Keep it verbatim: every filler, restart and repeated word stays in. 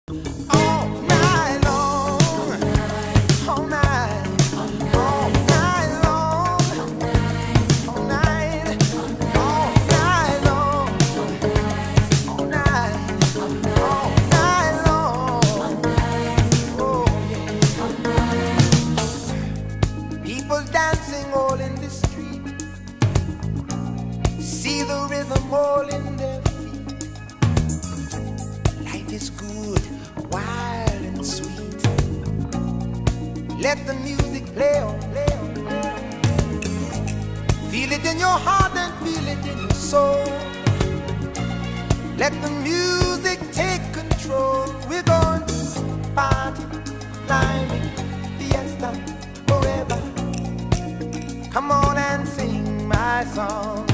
All night long, all night, all night long, all night, all night long, all night, all night long. Oh yeah. People dancing all in the street, see the rhythm all in their feet. Life is good, wild and sweet. Let the music play on, play on, play on. Feel it in your heart and feel it in your soul. Let the music take control. We're going to party, climbing, fiesta, forever. Come on and sing my song.